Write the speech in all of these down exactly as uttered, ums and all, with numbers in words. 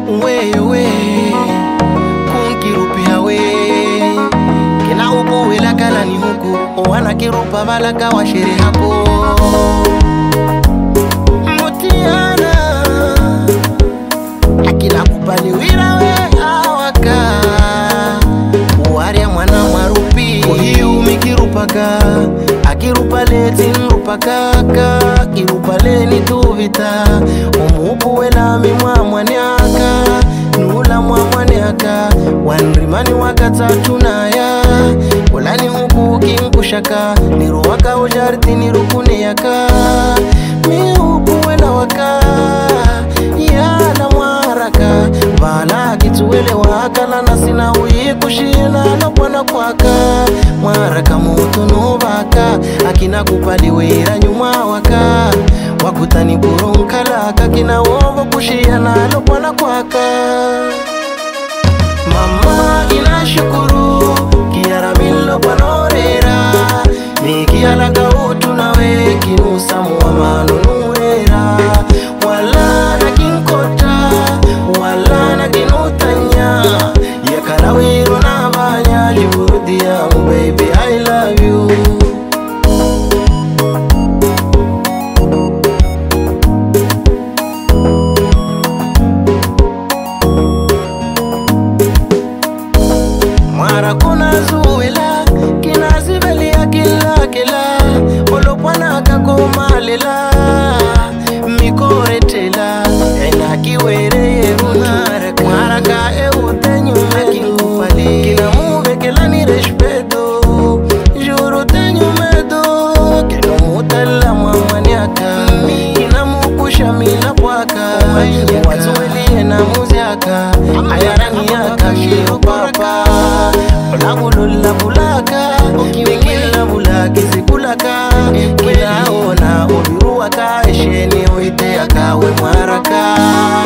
wewe kunkirupi we kila ubu wela kala ni huku wana kirupa balaka wa shere hapo mutiana akila kupani wira we awaka uwaria mwana marupi hiu mikirupaka akirupa leti nrupakaka kirupa leni tuvita umubu wela mimwa mwanyaka nula mwa mwanyaka wanrimani wakatatu naya ulani huku kinkushaka niru waka ujarti nirukune yaka mi huku wela waka yana mwaraka bala kituwele wakala nasina uyikushina lopwana kwaka mwaraka mutu nubaka akina kupali wira nyuma waka wakutani burunkalaka kina wovo kushina lopwana kwaka mama ina shukuru kiara milo panorera nikialaka utu nawe kinusamu wa manunuera wala na kinkota wala na kinutanya yakalawiro na banya jurudi yangu baby I love you mara kuna zuwela kinazibelia kila kila olopwana kakomalela mikoretela ena kiwere yerunara mara ka eute nyume kinkupali kina muve kila ni respeto juro te nyumedo kino mutala mwamanyaka kina mukusha mila kwaka watuwelie na muziaka ayarani yaka shiro papa labulula bulaka mikila bulaki zikulaka kila ona obiruwaka esheni oite yakawe mwaraka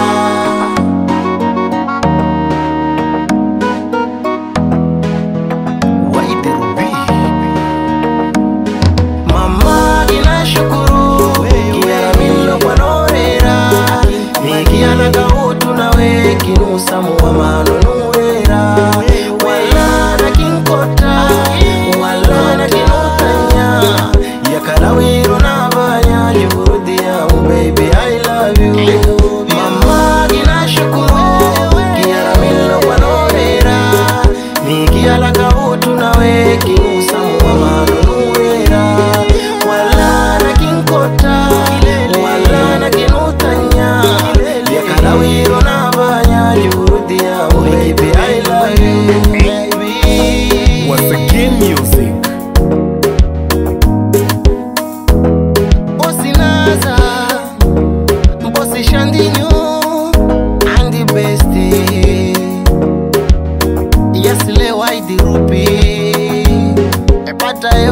mama ina shukuru kiara milo panorera nikialaka utu nawe kinusamu wa manunuera wala na kinkota wala na kinutanya yakalawiro na banya jurudi yangu baby I love you mama ina shukuru kiara milo panorera nikialaka utu nawe kinusamu wa manunuera wala na kinkota wala na kinutanya yakalawiro na banya jurudi yangu baby I love you baby Once again music Bosi Naza Bosi Shandinyo and the best Yasile waidi rupi epata